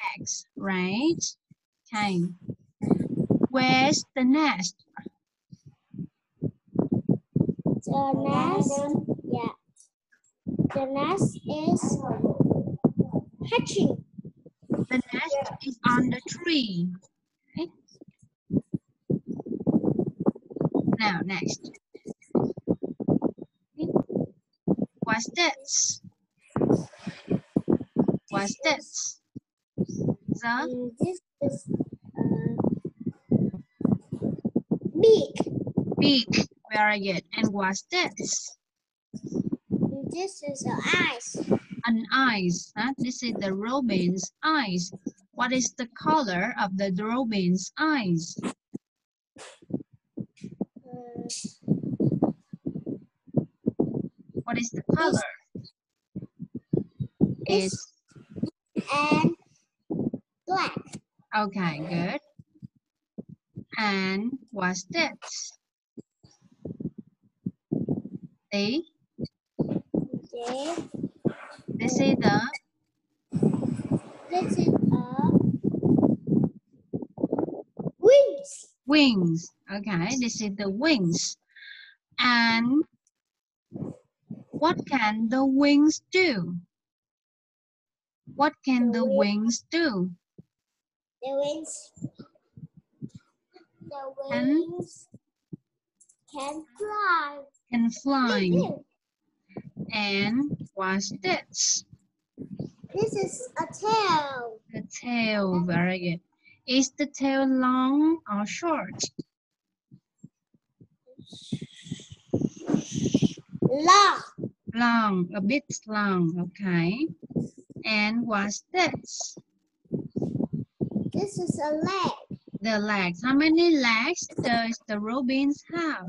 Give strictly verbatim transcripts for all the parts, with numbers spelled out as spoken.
eggs, right? Okay. Where's the nest? The nest, yeah. The nest is hatching. The nest is on the tree. Okay. Now, next. Okay. What's this? What's this? The And this is uh, beak. beak. Very good. And what's this? And this is the eyes. An eyes. Huh? This is the robin's eyes. What is the color of the robin's eyes? Uh, What is the color? It's and black. okay, good. And what's this? The Okay. this is the This is a wings. wings. Okay, this is the wings. And what can the wings do? What can the wings do? The wings. The Can wings can fly. can fly. And what's this? This is a tail. The tail. Very good. Is the tail long or short? Long. Long, a bit long. Okay. And what's this? This is a leg. The legs. How many legs does the robins have?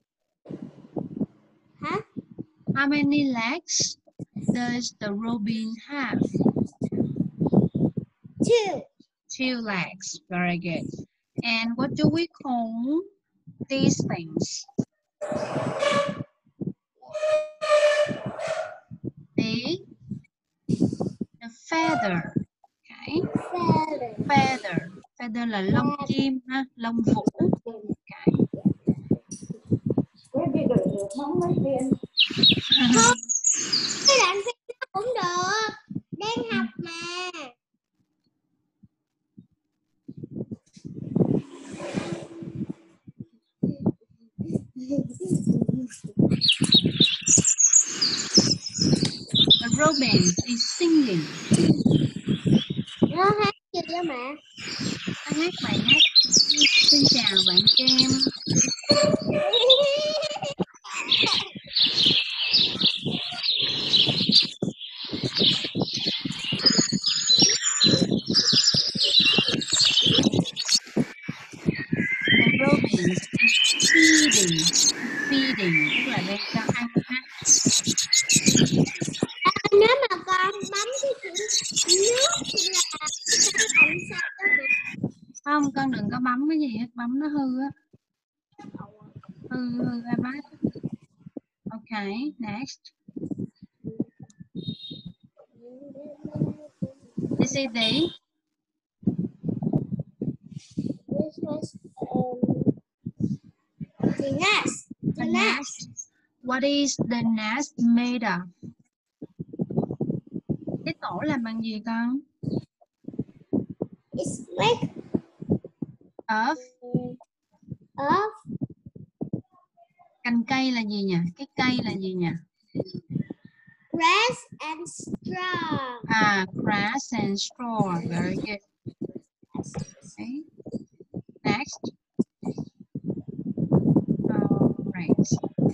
Huh? How many legs does the robin have? Two. Two legs. Very good. And what do we call these things? The, the feather. Okay. Feather. Feather. Feather là lông chim ha, lông vũ. Okay. Cái đoạn phim nó cũng được. Đang học mà. The robin is singing. Nó hát gì đó mẹ? Nó hát bài hát. Xin chào bạn Kem. The robin is feeding. Feeding tức là đang cho ăn ha. À, nếu mà con bấm cái chữ nước thì là cái làm sao đó được. Không, con đừng có bấm cái gì hết, bấm nó hư á. Hư hư iPad. Okay, next. This is the This was um, the nest. The the nest. nest. What is the nest made of? Cái tổ làm bằng gì con? It's made Of of cành cây là gì nhỉ? Cái cây là gì nhỉ? grass and straw. À, grass and straw. Very good. Okay. Next. All right.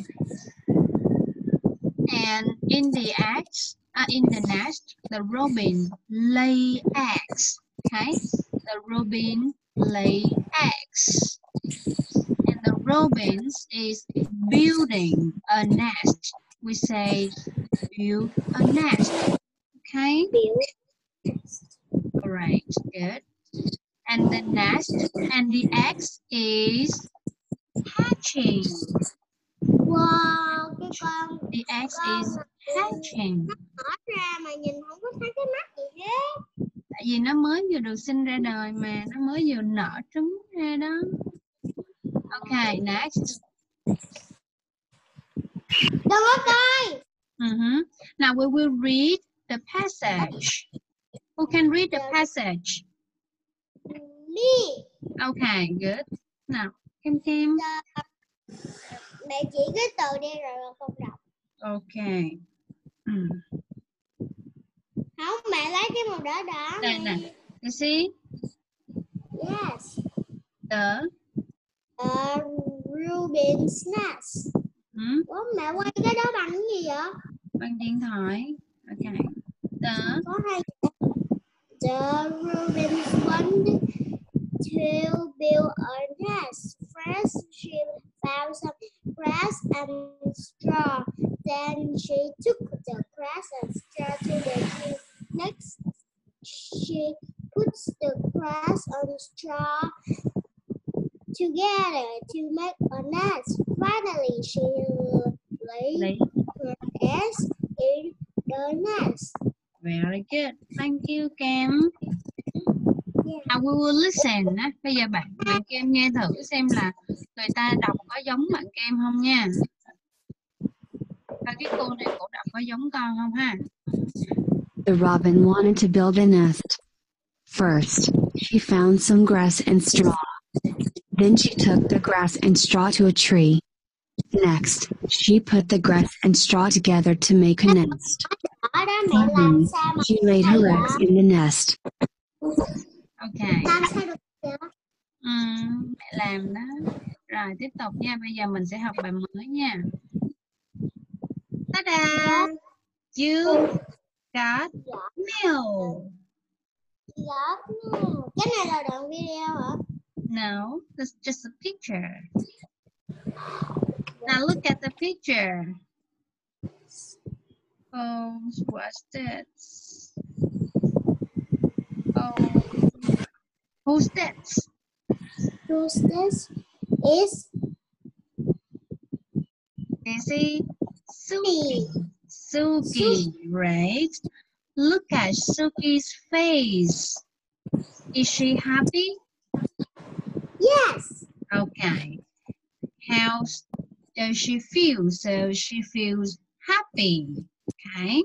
And in the eggs, uh, in the nest, the robin lay eggs. Okay, the robin lay eggs, and the robins is building a nest. We say build a nest. Okay. All right. Good. And the nest and the eggs is hatching. Wow, cái con The eggs is hatching. nó ra mà nhìn không có thấy cái mắt gì hết. Tại vì nó mới vừa được sinh ra đời mà, nó mới vừa nở trứng ra đó. Okay, next. Đừng có coi. Uh-huh. Now we will read the passage. Who can read the passage? Me. Okay, good. Nào, Kim Kim. Mẹ chỉ cái từ đi rồi con đọc. Okay. Ừ. Không, mẹ lấy cái màu đỏ đỏ Đây này. nè. You see? Yes. The Uh, Rubin's nest. hmm? Ủa, mẹ quay cái đó bằng cái gì vậy? Bằng điện thoại. Okay. The Có hai. The Rubins wanted to build a nest. First, she found some grass and straw. Then she took the grass and straw to the tree. Next, she puts the grass and straw together to make a nest. Finally, she laid Lấy. her eggs in the nest. Very good. Thank you, Kim. Yeah. Now we will listen. Á. Bây giờ bạn bạn Kim nghe thử xem là người ta đọc có giống bạn Kim không nha. Coi cái cô này cổ đọc có giống con không ha? The robin wanted to build a nest. First, she found some grass and straw. Then she took the grass and straw to a tree. Next, she put the grass and straw together to make a nest. Ở đó mẹ làm Then, sao mà she laid her eggs in the nest. Okay. làm sao được vậy? Ừm, mẹ làm đó. Rồi tiếp tục nha. Bây giờ mình sẽ học bài mới nha. Ta-da! You got mail. Dạ. Cái này là đoạn video hả? No, that's just a picture. Now look at the picture. Oh, what's this? Oh, who's this? Who's this? Is Is it Suki? Suki, right? Look at Suki's face. Is she happy? yes. Okay. How does she feel? So she feels happy. Okay.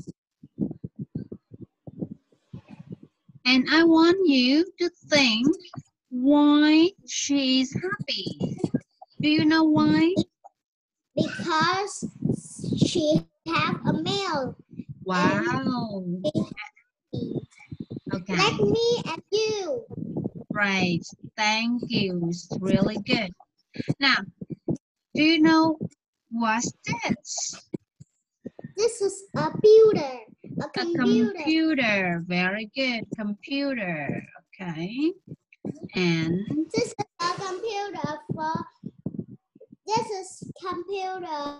And I want you to think why she is happy. Do you know why? Because she have a mail. Wow. Okay. Like me and you. Right. Thank you. It's really good. Now, do you know what's this? This is a computer. A A computer. computer. Very good. Computer. Okay. And This is a computer for. This is computer.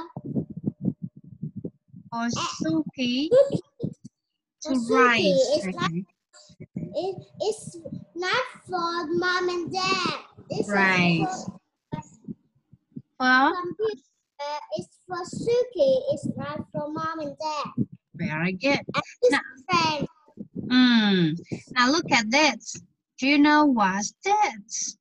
for Suki to For write. Suki, it's not. Okay. It, it's not for mom and dad. This Right. is for For computer. It's for Suki. It's not for mom and dad. very good. And this Now, friend. mm, now look at this. Do you know what's this?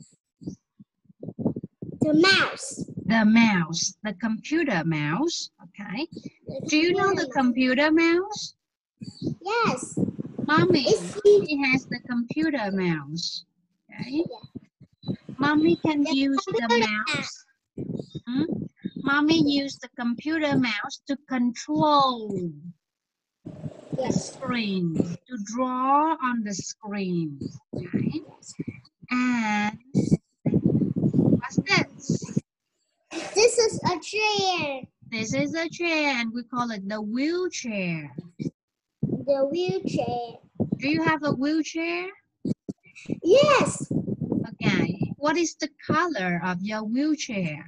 The mouse. The mouse, the computer mouse. Okay. The Do you know the computer mouse? Yes. Mommy, It's she has the computer mouse. Okay. Mommy can The use the computer mouse. Hmm? Mommy use the computer mouse to control the Yes. screen, to draw on the screen. Okay. And what's this? This is a chair. This is a chair and we call it the wheelchair. The wheelchair. Do you have a wheelchair? Yes. Okay. What is the color of your wheelchair?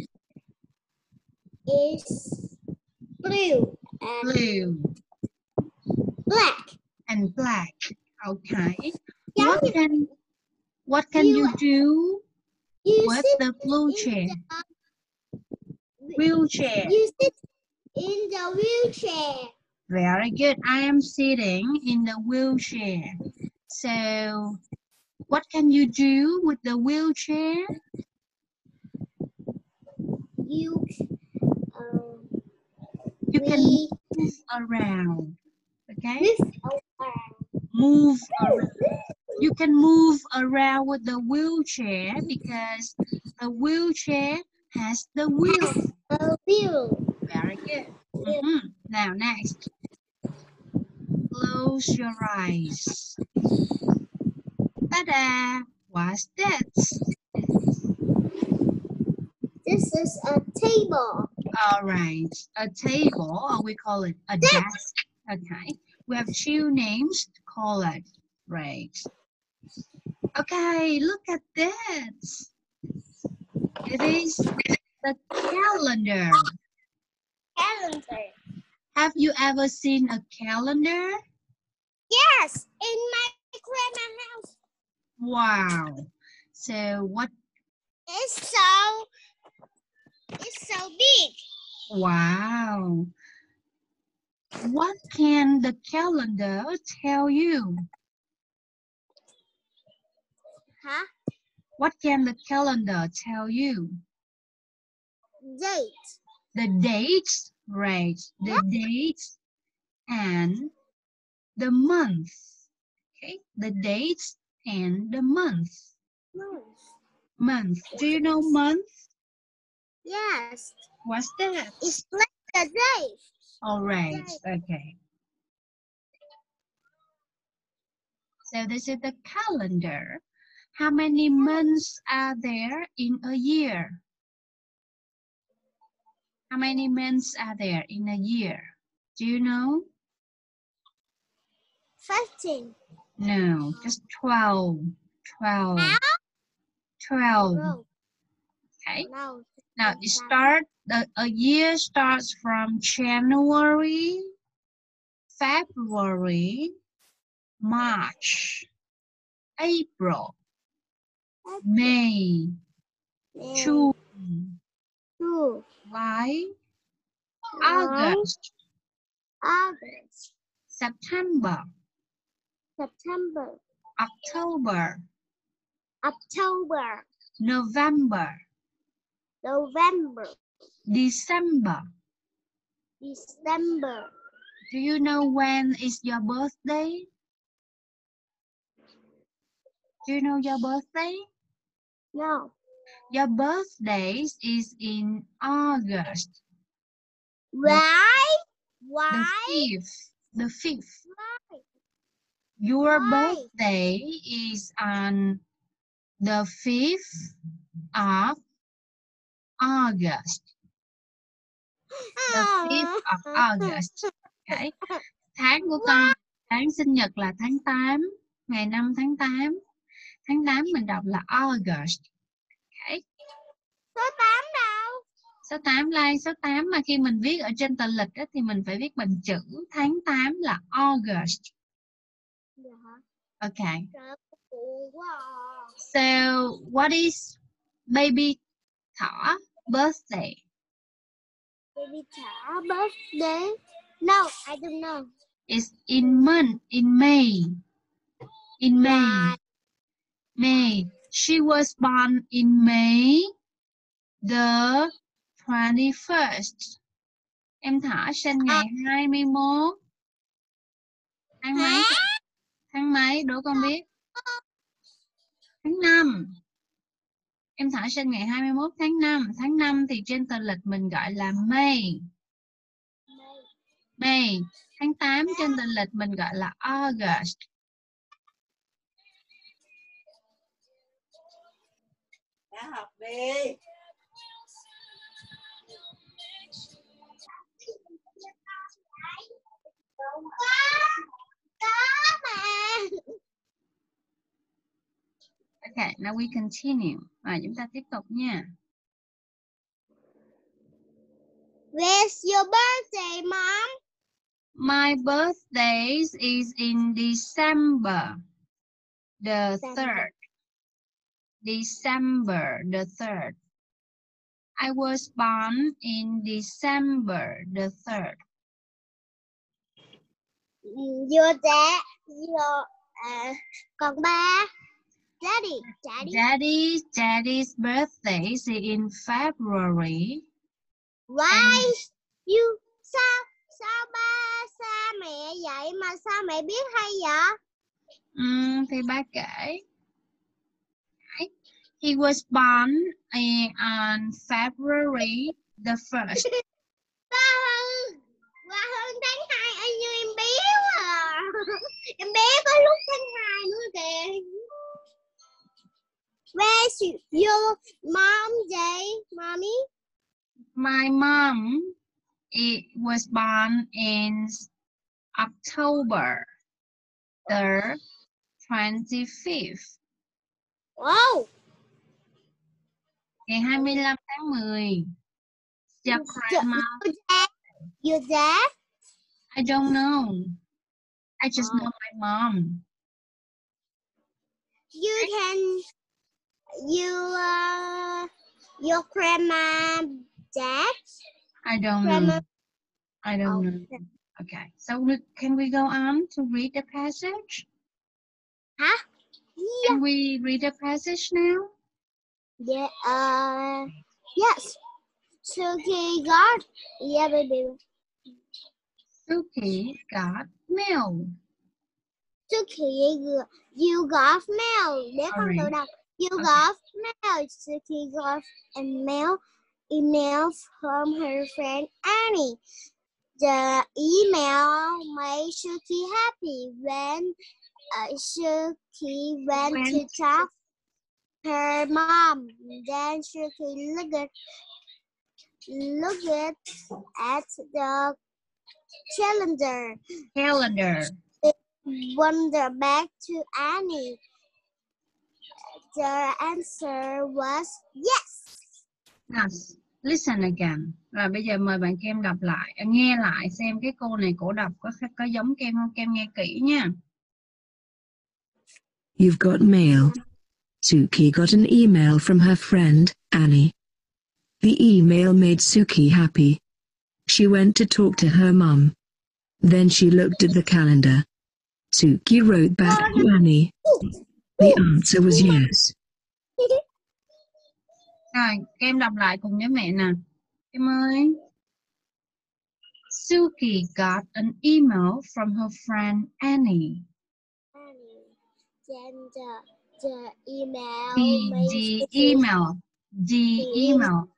It's blue and Blue black. and black. Okay. Giống What như can what can you do you with sit the blue in chair? the- Wheelchair. You sit in the wheelchair. Very good. I am sitting in the wheelchair. So, what can you do with the wheelchair? You, um, You can we move around. Okay? lift around. Move around. You can move around with the wheelchair because the wheelchair has the wheel. A wheel. Very good. Mhm. Now, next. Close your eyes. Ta-da! What's that? This is a table. All right. A table, or we call it a desk. Okay. We have two names to call it. Right. Okay, look at this. It is the calendar. Calendar. Have you ever seen a calendar? Yes, in my grandma's house. Wow. So what? It's so, it's so big. Wow. What can the calendar tell you? Huh? What can the calendar tell you? Date. The dates, right? The dates and the month. Okay, the dates and the month. Month. Month. Do you know month? Yes. What's that? It's like a day. All right. Okay. So this is the calendar. How many months are there in a year? How many months are there in a year? Do you know? Fifteen. No, just twelve. twelve. twelve. Okay. No. Now it start the a year starts from January, February, March, April, May, June, Two. July, One. August, August. September, September. October, October. November, November. December. December. Do you know when is your birthday? Do you know your birthday? No. Your birthday is in August. Why? The Why? fifth. The fifth. Why? Your Why? birthday is on the fifth of August. The fifth of August. Okay. Tháng của con, tháng sinh nhật là tháng tám, ngày năm tháng tám. Tháng tám mình đọc là August. Okay. Số tám đâu? Số tám like số tám mà khi mình viết ở trên tờ lịch đó, thì mình phải viết bằng chữ tháng tám là August. Okay. So, what is baby Thỏ birthday? Baby Thỏ birthday? No, I don't know. It's in month, in May. In May. Why? May. She was born in May the twenty-first. Em Thỏ sinh ngày hai mươi mốt. Tháng mấy? Tháng mấy? Đố con biết. Tháng năm. Em Thỏ sinh ngày hai mươi mốt tháng năm. Tháng năm thì trên tờ lịch mình gọi là May. May. Tháng tám trên tờ lịch mình gọi là August. Đã học đi. Okay, now we continue. Rồi, chúng ta tiếp tục nha. Where's your birthday, Mom? My birthday is in December the third. December the third. I was born in December the third. Your dad, your uh, còn ba. Daddy, daddy. Daddy, Daddy's birthday is in February. Why you sao sao ba xa mẹ vậy mà sao mẹ biết hay vậy? Um, thì ba kể. He was born in, on February the first. Ba hơn, ba hơn tháng hai y như em bé à. Em bé có lúc tháng hai nữa kìa. Where's your mom, Jay, mommy? My mom, it was born in October the twenty-fifth. Wow. Ngày hai mươi lăm tháng mười. Your grandma. Your dad? Your dad? I don't know. I just Oh. know my mom. You can, you, uh, your grandma, dad? I don't Grandma. know. I don't Oh. know. Okay, so we, can we go on to read the passage? Huh? Yeah. Can we read the passage now? Yeah, uh, yes. Suki got, yeah, baby. Suki got mail. Suki, you got mail. Để con Sorry. tự đọc. You Okay. got mail. Suki got a mail, email from her friend Annie. The email made Suki happy when uh, Suki went When- to talk to her mom. Then Suki looked looked at the calendar. Calendar. Wonder back to Annie. The answer was yes. Yes. Listen again. Rồi bây giờ mời bạn Kem đọc lại, nghe lại xem cái câu này cổ đọc có có giống Kem không? Kem nghe kỹ nha. You've got mail. Suki got an email from her friend, Annie. The email made Suki happy. She went to talk to her mum. Then she looked at the calendar. Suki wrote back to Annie. The answer was yes. Rồi, Kem đọc lại cùng với mẹ nè. Kem ơi. Suki got an email from her friend Annie. Annie. Then the, the email The, made the Suki email. The email.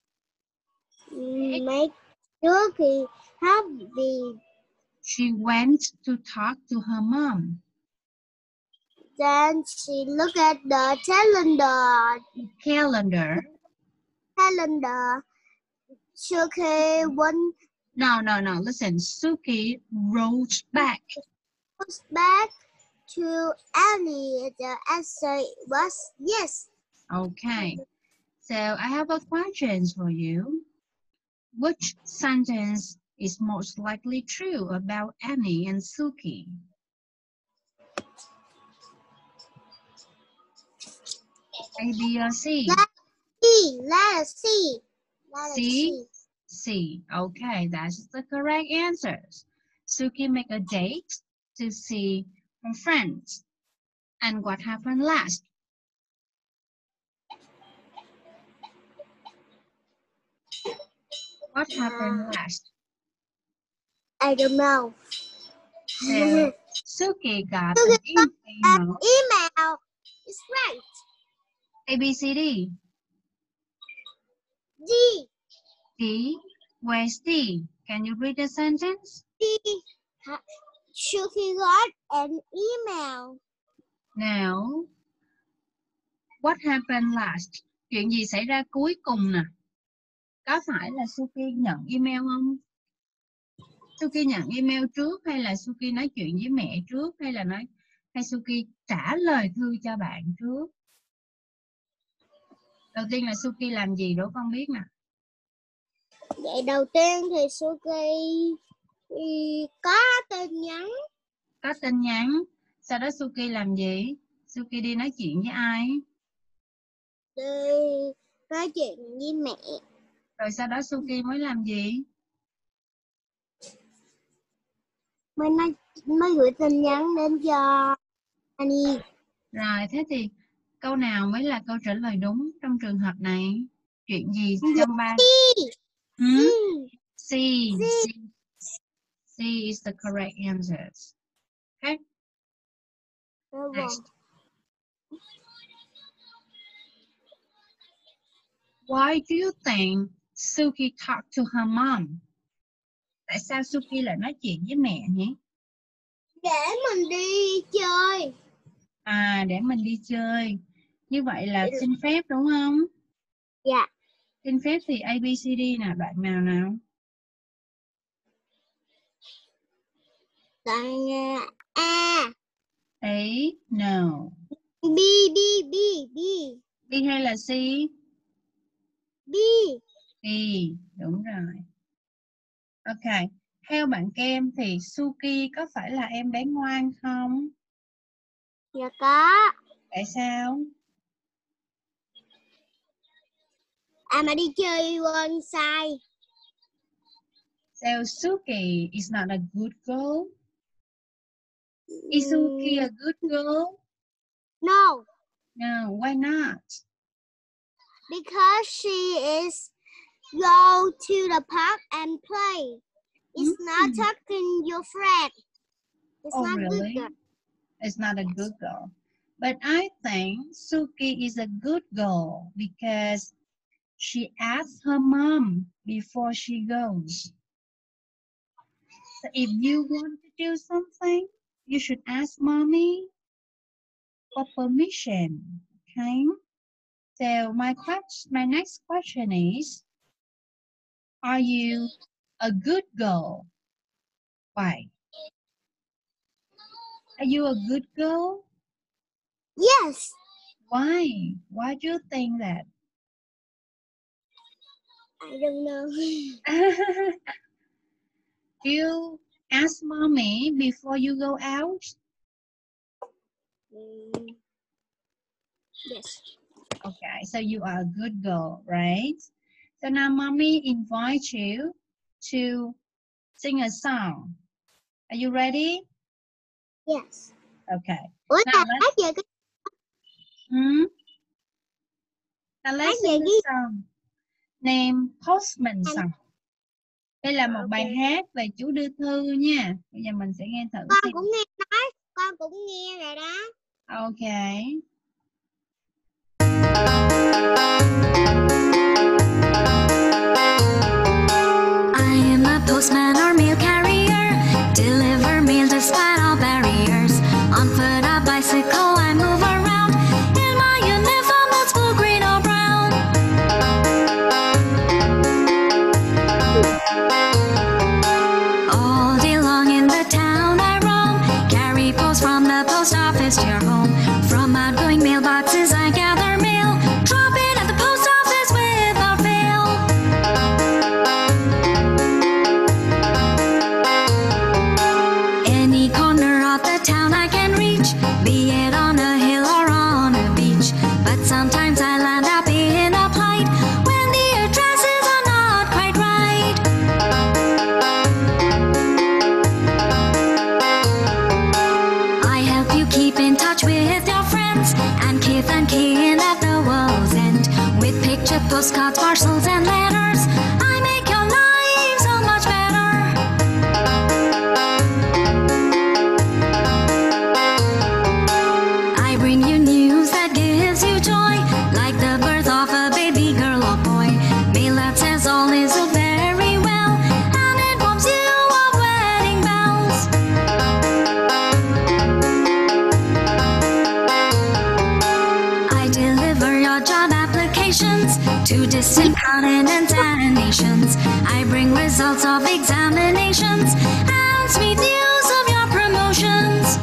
make Suki happy. She went to talk to her mom. Then she looked at the calendar. Calendar. Calendar. Suki went No, no, no. Listen. Suki wrote back. back to Annie. The answer was yes. Okay. So I have a question for you. Which sentence is most likely true about Annie and Suki? A, B, or C? C. Letter C. Letter C? C. Okay, that's the correct answers. Suki make a date to see her friends. And what happened last? What happened last? I don't know. So Suki got an An email. email. It's right. A, B, C, D. D. D. Where's D? Can you read the sentence? D. Suki got an email. Now, what happened last? Chuyện gì xảy ra cuối cùng nè? Có phải là Suki nhận email không? Suki nhận email trước hay là Suki nói chuyện với mẹ trước hay là nói hay Suki trả lời thư cho bạn trước? Đầu tiên là Suki làm gì đó con biết nè. Vậy đầu tiên thì Suki thì có tin nhắn. Có tin nhắn. Sau đó Suki làm gì? Suki đi nói chuyện với ai? Đi nói chuyện với mẹ. Rồi sau đó Suki mới làm gì? Mình nói, mới gửi tin nhắn đến cho Annie. Rồi, thế thì câu nào mới là câu trả lời đúng trong trường hợp này? Chuyện gì trong ba? Hmm? Ừ. C. C. C is the correct answer. Okay. Next. Why do you think Suki talked to her mom? Tại sao Suki lại nói chuyện với mẹ nhỉ? Để mình đi chơi. À, để mình đi chơi. Như vậy là xin phép đúng không? Dạ. Xin phép thì A, B, C, D nào, đoạn nào nào? Đoạn A. A, no. B, B, B, B. B hay là C? B. B, đúng rồi. Ok, theo bạn Kem thì Suki có phải là em bé ngoan không? Dạ có. Tại sao? À mà đi chơi quên sai. So Suki is not a good girl. Is Suki a good girl? No. No, why not? Because she is go to the park and play. It's Mm. not talking your friend. It's Oh, not really? good girl. It's not a good girl. But I think Suki is a good girl because she asks her mom before she goes. So if you want to do something, you should ask mommy for permission. Okay? So my question, my next question is, are you a good girl? Why? Are you a good girl? Yes. Why? Why do you think that? I don't know. Do you ask mommy before you go out? Mm. Yes. Okay, so you are a good girl, right? So now mommy invites you to sing a song. Are you ready? Yes. Okay. Ủa Now là let's, hát về cái hmm? Now let's hát về sing the cái song. Name Postman Anh- song. Đây là một Ok. bài hát về chú đưa thư nha. Bây giờ mình sẽ nghe thử con xem. cũng nghe nói, con cũng nghe rồi đó. Okay. I am a postman or mail carrier, deliver mail despite all barriers. On foot, a bicycle, I move around. In my uniform, that's blue, green or brown. All day long in the town I roam, carry post from the post office to your home. From outgoing mailboxes I gather mail, drop it at the post office without fail. Any corner of the town I can reach, be it on a hill or on a beach. But sometimes I land up in a plight when the addresses are not quite right. I help you keep in touch with your friends and kith and kin at the world's end. With picture postcards, parcels and letters, I make your life so much better. I bring you news that gives you joy, like the birth of a baby girl or boy. Mail that says all is so very well, and informs you of wedding bells. I deliver your job applications to distant continents and nations. I bring results of examinations and sweet news of your promotions.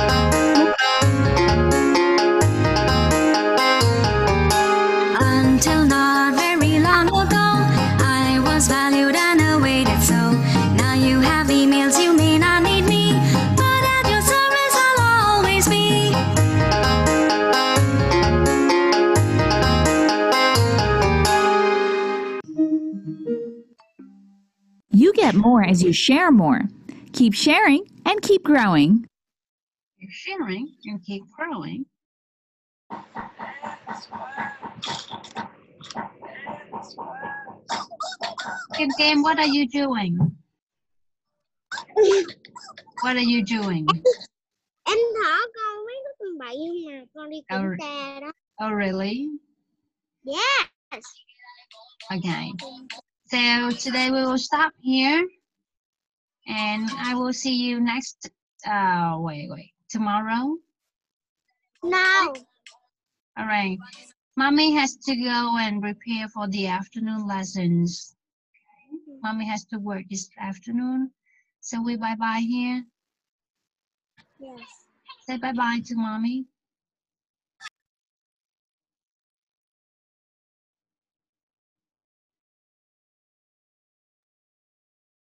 Until not very long ago, I was valued and awaited so. Now you have emails, you may not need me, but at your service I'll always be. You get more as you share more. keep sharing, and keep growing. Keep sharing and keep growing. Kim Kim, what are you doing? What are you doing? Em thở con mấy cái phần bậy không mà con đi kiểm Oh, tra đó. oh really? Yes. Okay. So today we will stop here. And I will see you next, uh, wait, wait, tomorrow? No. All right. Mommy has to go and prepare for the afternoon lessons. Mommy has to work this afternoon. So we bye-bye here. Yes. Say bye-bye to Mommy.